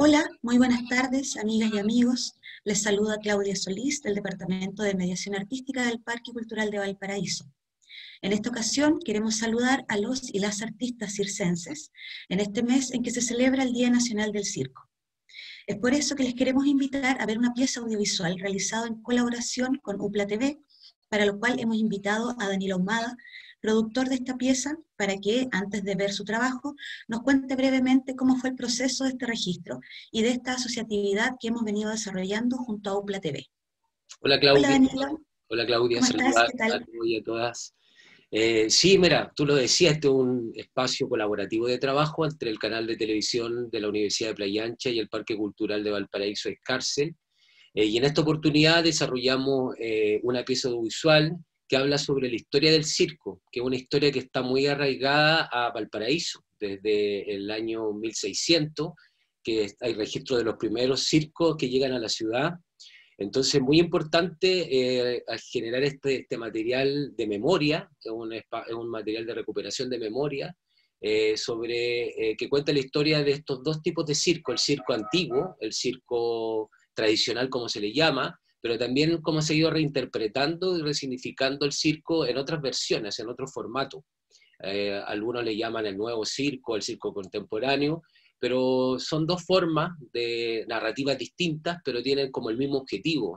Hola, muy buenas tardes, amigas y amigos. Les saluda Claudia Solís del Departamento de Mediación Artística del Parque Cultural de Valparaíso. En esta ocasión queremos saludar a los y las artistas circenses en este mes en que se celebra el Día Nacional del Circo. Es por eso que les queremos invitar a ver una pieza audiovisual realizada en colaboración con UPLA TV, para lo cual hemos invitado a Danilo Ahumada, productor de esta pieza, para que, antes de ver su trabajo, nos cuente brevemente cómo fue el proceso de este registro y de esta asociatividad que hemos venido desarrollando junto a UPLA TV. Hola Hola Claudia, Danilo, hola Claudia, ¿cómo estás? saludos ¿Qué a tal? todos y a todas. Sí, mira, tú lo decías, este es un espacio colaborativo de trabajo entre el canal de televisión de la Universidad de Playa Ancha y el Parque Cultural de Valparaíso Escárcel. Y en esta oportunidad desarrollamos una pieza audiovisual que habla sobre la historia del circo, que es una historia que está muy arraigada a Valparaíso, desde el año 1600, que hay registro de los primeros circos que llegan a la ciudad. Entonces, muy importante al generar este material de memoria, es un material de recuperación de memoria, que cuenta la historia de estos dos tipos de circo, el circo antiguo, el circo tradicional como se le llama, pero también cómo se ha ido reinterpretando y resignificando el circo en otras versiones, en otros formatos. Algunos le llaman el nuevo circo, el circo contemporáneo, pero son dos formas de narrativas distintas, pero tienen como el mismo objetivo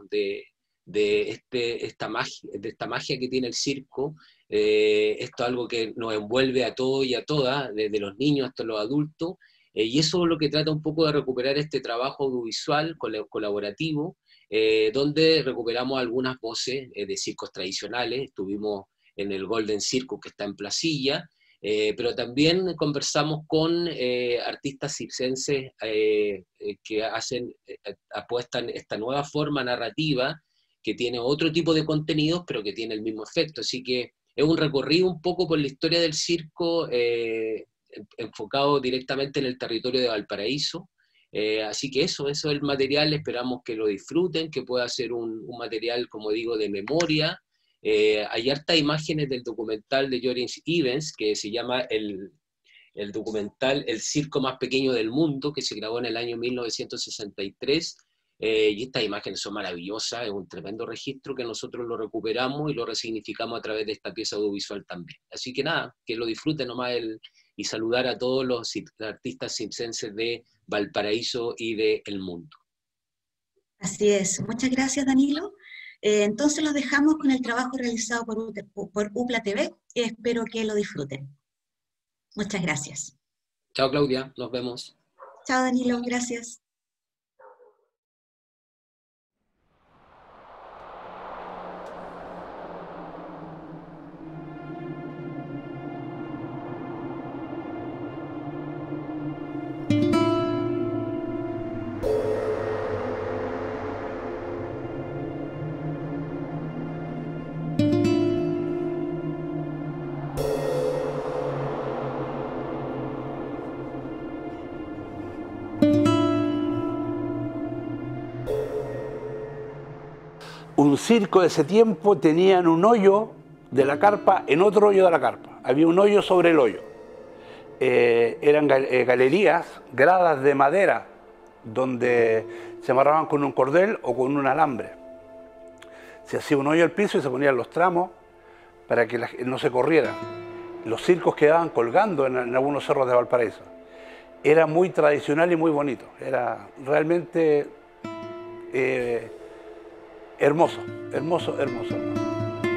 de esta magia que tiene el circo. Esto es algo que nos envuelve a todos y a todas, desde los niños hasta los adultos, y eso es lo que trata un poco de recuperar este trabajo audiovisual colaborativo, donde recuperamos algunas voces de circos tradicionales. Estuvimos en el Golden Circus que está en Placilla, pero también conversamos con artistas circenses que apuestan esta nueva forma narrativa que tiene otro tipo de contenidos, pero que tiene el mismo efecto. Así que es un recorrido un poco por la historia del circo, enfocado directamente en el territorio de Valparaíso. Así que eso es el material, esperamos que lo disfruten, que pueda ser un material, como digo, de memoria. Hay hartas imágenes del documental de Joris Ivens, que se llama el documental El circo más pequeño del mundo, que se grabó en el año 1963, y estas imágenes son maravillosas, es un tremendo registro que nosotros lo recuperamos y lo resignificamos a través de esta pieza audiovisual también. Así que nada, que lo disfruten nomás y saludar a todos los artistas circenses de Valparaíso y del mundo. Así es, muchas gracias Danilo. Entonces los dejamos con el trabajo realizado por UPLA TV y espero que lo disfruten. Muchas gracias. Chao Claudia, nos vemos. Chao Danilo, gracias. Un circo de ese tiempo tenían un hoyo de la carpa en otro hoyo de la carpa. Había un hoyo sobre el hoyo. Eran galerías, gradas de madera, donde se amarraban con un cordel o con un alambre. Se hacía un hoyo al piso y se ponían los tramos para que no se corrieran. Los circos quedaban colgando en algunos cerros de Valparaíso. Era muy tradicional y muy bonito. Era realmente hermoso, hermoso, hermoso, hermoso.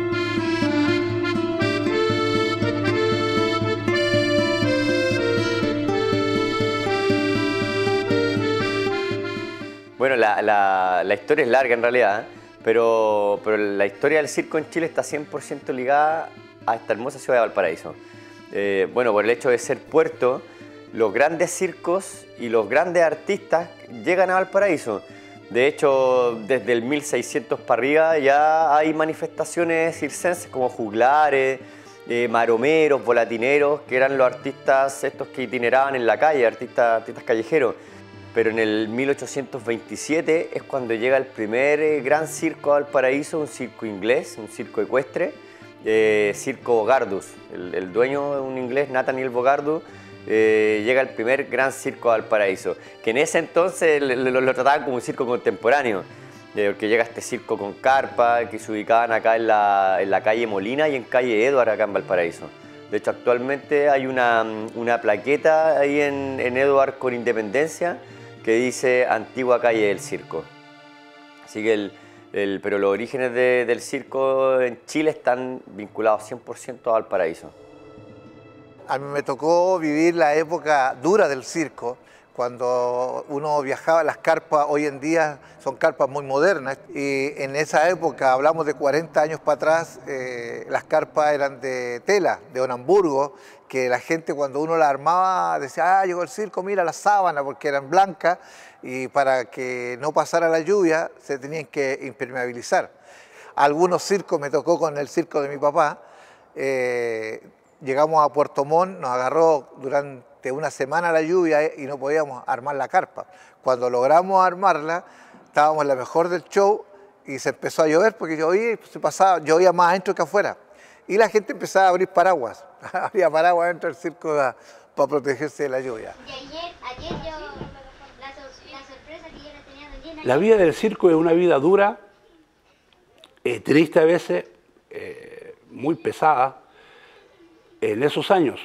Bueno, la historia es larga en realidad, pero la historia del circo en Chile está 100% ligada a esta hermosa ciudad de Valparaíso. Bueno, por el hecho de ser puerto, los grandes circos y los grandes artistas llegan a Valparaíso. De hecho, desde el 1600 para arriba ya hay manifestaciones circenses como juglares, maromeros, volatineros, que eran los artistas estos que itineraban en la calle, artistas callejeros. Pero en el 1827 es cuando llega el primer gran circo a Valparaíso, un circo inglés, un circo ecuestre, Circo Bogardus. El dueño es un inglés, Nathaniel Bogardus, llega el primer gran circo a Valparaíso, que en ese entonces lo trataban como un circo contemporáneo, porque llega este circo con carpa, que se ubicaban acá en la calle Molina y en calle Edward, acá en Valparaíso. De hecho, actualmente hay una plaqueta ahí en Edward con Independencia que dice Antigua Calle del Circo. Así que pero los orígenes del circo en Chile están vinculados 100% a Valparaíso. A mí me tocó vivir la época dura del circo, cuando uno viajaba, las carpas hoy en día son carpas muy modernas, y en esa época, hablamos de 40 años para atrás, las carpas eran de tela, de Onamburgo, que la gente cuando uno la armaba decía, ah, llegó el circo, mira la sábana, porque eran blancas, y para que no pasara la lluvia se tenían que impermeabilizar. Algunos circos, me tocó con el circo de mi papá, llegamos a Puerto Montt, nos agarró durante una semana la lluvia y no podíamos armar la carpa. Cuando logramos armarla, estábamos en la mejor del show y se empezó a llover porque llovía más adentro que afuera. Y la gente empezaba a abrir paraguas, abría paraguas dentro del circo para protegerse de la lluvia. Y ayer la sorpresa que yo le tenía a Don Gina. La vida del circo es una vida dura, triste a veces, muy pesada. En esos años,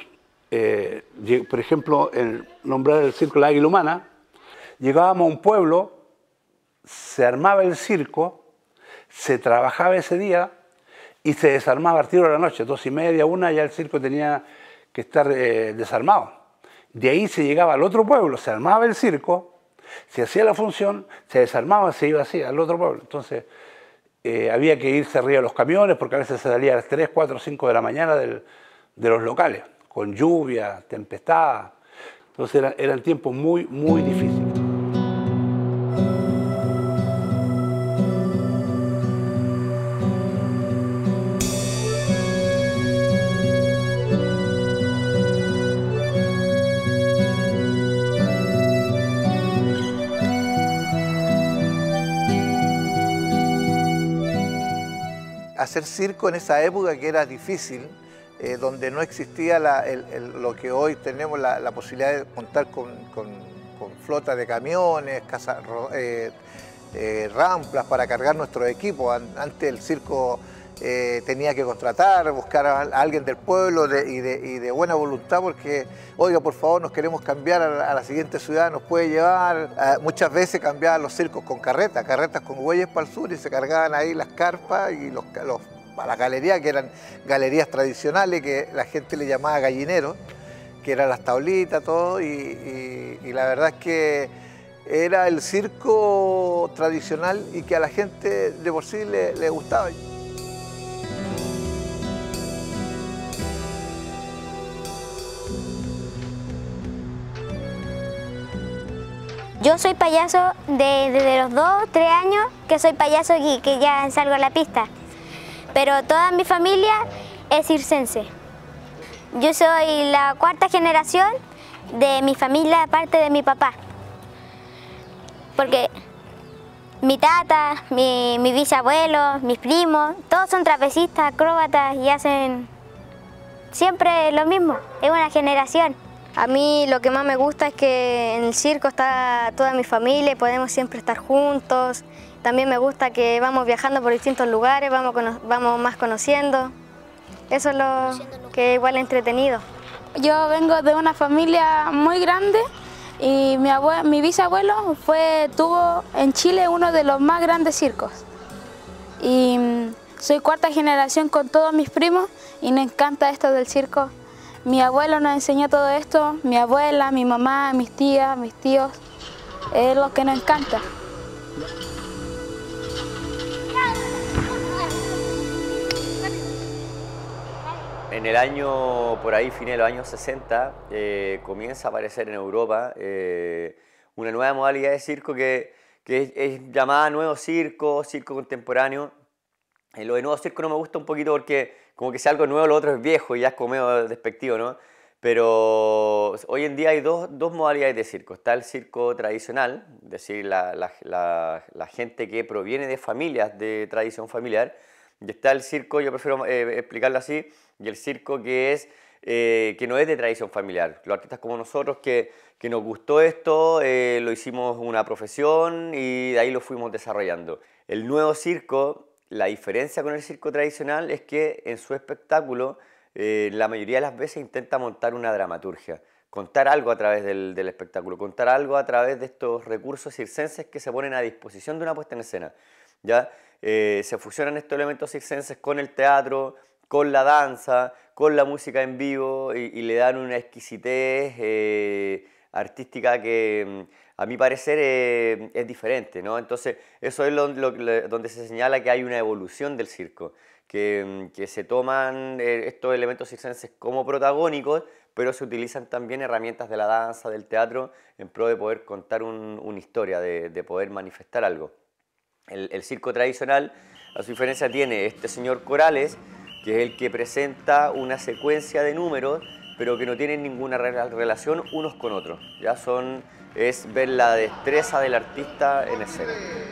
por ejemplo, en nombrar el circo La Águila Humana, llegábamos a un pueblo, se armaba el circo, se trabajaba ese día y se desarmaba a tiro de la noche, 2:30, 1, ya el circo tenía que estar desarmado. De ahí se llegaba al otro pueblo, se armaba el circo, se hacía la función, se desarmaba, se iba así al otro pueblo. Entonces había que irse arriba de los camiones porque a veces se salía a las 3, 4, 5 de la mañana de los locales, con lluvia, tempestad. Entonces eran tiempos muy, muy difíciles. Hacer circo en esa época que era difícil, donde no existía lo que hoy tenemos, la posibilidad de contar con flota de camiones, ramplas para cargar nuestros equipos. Antes el circo tenía que contratar, buscar a alguien del pueblo y de buena voluntad, porque, oiga, por favor, nos queremos cambiar a la siguiente ciudad, nos puede llevar. Muchas veces cambiaban los circos con carretas con bueyes para el sur, y se cargaban ahí las carpas y a la galería, que eran galerías tradicionales, que la gente le llamaba gallineros, que eran las tablitas, todo, y la verdad es que era el circo tradicional y que a la gente de por sí le gustaba. Yo soy payaso desde los 2, 3 años que soy payaso y que ya salgo a la pista. Pero toda mi familia es circense. Yo soy la 4ª generación de mi familia, aparte de mi papá. Porque mi tata, mi bisabuelo, mis primos, todos son trapecistas, acróbatas y hacen siempre lo mismo. Es una generación. A mí lo que más me gusta es que en el circo está toda mi familia y podemos siempre estar juntos. También me gusta que vamos viajando por distintos lugares, vamos más conociendo. Eso es lo que es igual entretenido. Yo vengo de una familia muy grande y mi bisabuelo tuvo en Chile uno de los más grandes circos. Y soy 4ª generación con todos mis primos y nos encanta esto del circo. Mi abuelo nos enseñó todo esto, mi abuela, mi mamá, mis tías, mis tíos. Es lo que nos encanta. En el año, por ahí, fines de los años 60, comienza a aparecer en Europa una nueva modalidad de circo que es llamada nuevo circo, circo contemporáneo. Lo de nuevo circo no me gusta un poquito porque como que si algo nuevo, lo otro es viejo y ya es como medio despectivo, ¿no? Pero hoy en día hay dos modalidades de circo. Está el circo tradicional, es decir, la gente que proviene de familias de tradición familiar. Y está el circo, yo prefiero explicarlo así, y el circo que es que no es de tradición familiar. Los artistas como nosotros que nos gustó esto, lo hicimos una profesión y de ahí lo fuimos desarrollando. El nuevo circo, la diferencia con el circo tradicional es que en su espectáculo la mayoría de las veces intenta montar una dramaturgia, contar algo a través del espectáculo, contar algo a través de estos recursos circenses que se ponen a disposición de una puesta en escena. ¿Ya? Se fusionan estos elementos circenses con el teatro, con la danza, con la música en vivo y le dan una exquisitez artística que a mi parecer es diferente, ¿no? Entonces eso es donde se señala que hay una evolución del circo, que se toman estos elementos circenses como protagónicos, pero se utilizan también herramientas de la danza, del teatro, en pro de poder contar una historia, de poder manifestar algo. El circo tradicional, a su diferencia, tiene este señor Corales, que es el que presenta una secuencia de números, pero que no tienen ninguna relación unos con otros. ¿Ya? Es ver la destreza del artista en escena.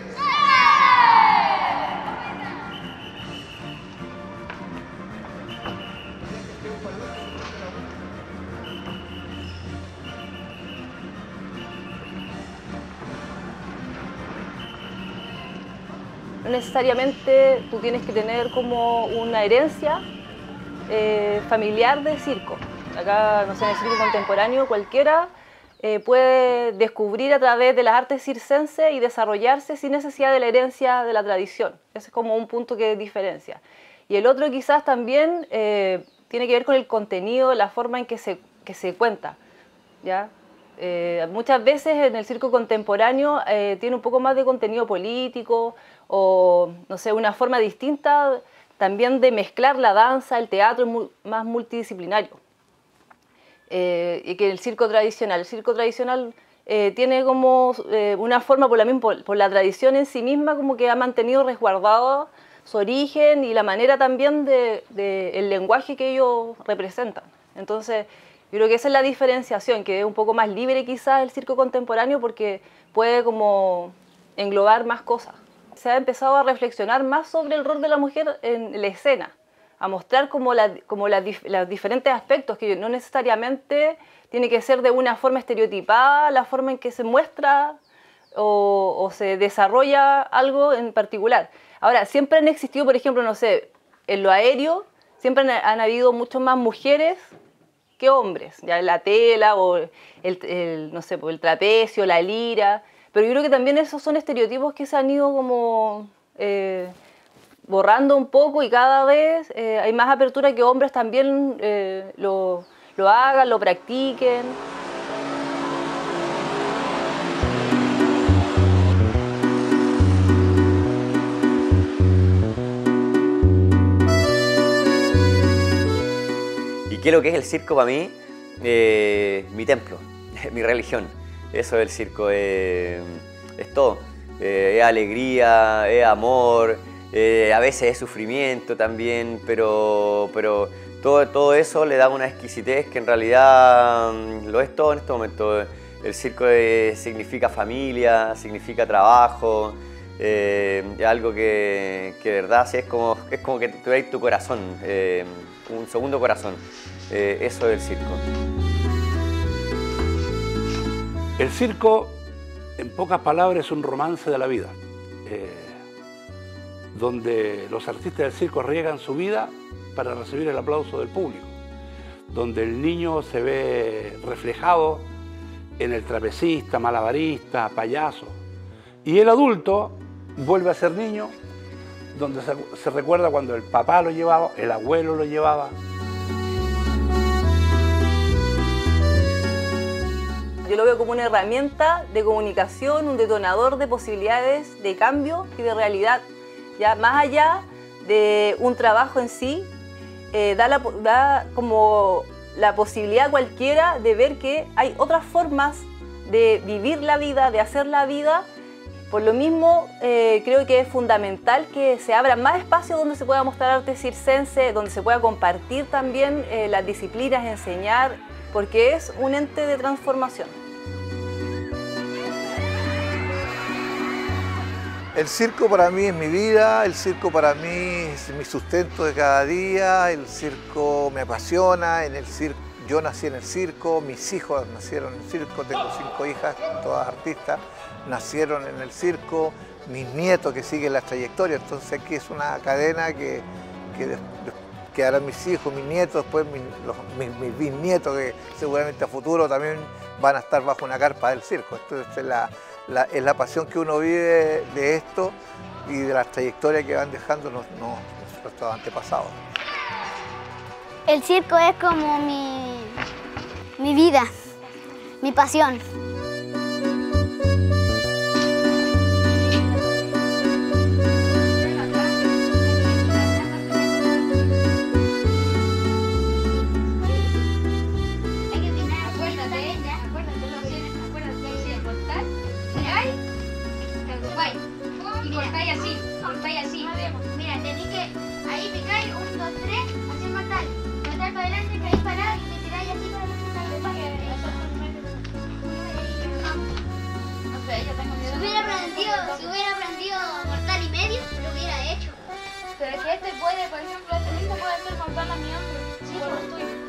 No necesariamente tú tienes que tener como una herencia familiar de circo. Acá, no sé, en el circo contemporáneo cualquiera puede descubrir a través de las artes circenses y desarrollarse sin necesidad de la herencia de la tradición. Ese es como un punto que diferencia. Y el otro quizás también tiene que ver con el contenido, la forma en que se cuenta, ¿ya? Muchas veces en el circo contemporáneo tiene un poco más de contenido político o, no sé, una forma distinta también de mezclar la danza, el teatro, más multidisciplinario. Y que el circo tradicional tiene como una forma por la tradición en sí misma, como que ha mantenido resguardado su origen y la manera también el lenguaje que ellos representan. Entonces, yo creo que esa es la diferenciación, que es un poco más libre quizás el circo contemporáneo porque puede como englobar más cosas. Se ha empezado a reflexionar más sobre el rol de la mujer en la escena, a mostrar como los diferentes aspectos, que no necesariamente tiene que ser de una forma estereotipada la forma en que se muestra o se desarrolla algo en particular. Ahora, siempre han existido, por ejemplo, no sé, en lo aéreo, siempre han habido mucho más mujeres que hombres, ya en la tela o no sé, el trapecio, la lira, pero yo creo que también esos son estereotipos que se han ido como borrando un poco y cada vez hay más apertura que hombres también lo hagan, lo practiquen. ¿Y qué es lo que es el circo para mí? Mi templo, mi religión. Eso es el circo, es todo. Es alegría, es amor, a veces es sufrimiento también, pero todo eso le da una exquisitez que en realidad lo es todo en este momento. El circo significa familia, significa trabajo, es algo que de verdad sí, es como que tuvieras tu corazón, un segundo corazón. Eso es el circo. El circo, en pocas palabras, es un romance de la vida, donde los artistas del circo arriesgan su vida para recibir el aplauso del público, donde el niño se ve reflejado en el trapecista, malabarista, payaso, y el adulto vuelve a ser niño, donde se recuerda cuando el papá lo llevaba, el abuelo lo llevaba. Yo lo veo como una herramienta de comunicación, un detonador de posibilidades de cambio y de realidad. Ya más allá de un trabajo en sí, da como la posibilidad cualquiera de ver que hay otras formas de vivir la vida, de hacer la vida. Por lo mismo, creo que es fundamental que se abra más espacios donde se pueda mostrar arte circense, donde se pueda compartir también las disciplinas, enseñar, porque es un ente de transformación. El circo para mí es mi vida, el circo para mí es mi sustento de cada día, el circo me apasiona, yo nací en el circo, mis hijos nacieron en el circo, tengo 5 hijas, todas artistas, nacieron en el circo, mis nietos que siguen la trayectoria, entonces aquí es una cadena que harán mis hijos, mis nietos, después mis bisnietos que seguramente a futuro también van a estar bajo una carpa del circo. Entonces es la pasión que uno vive de esto y de las trayectorias que van dejando nuestros antepasados. El circo es como mi vida, mi pasión. Cortáis así. Mira, tenéis que ahí picáis 1, 2, 3, así matar. Matar para adelante, caís parado y te tiráis así para adelante. Si hubiera aprendido mortal y medio, lo hubiera hecho. Pero es que este puede, por ejemplo, este mismo puede hacer mortal a mi hombro. Sí, por lo tuyo.